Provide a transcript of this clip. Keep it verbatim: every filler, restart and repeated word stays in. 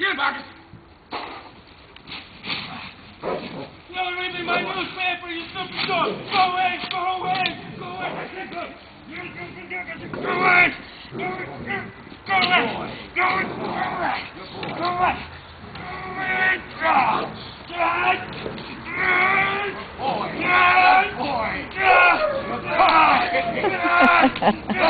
Here, Bacchus. You're reading my newspaper, you stupid dog. Go away, go away, go away. Go away. Go away. Go away. Go away. Go away. Boy. Boy. Boy.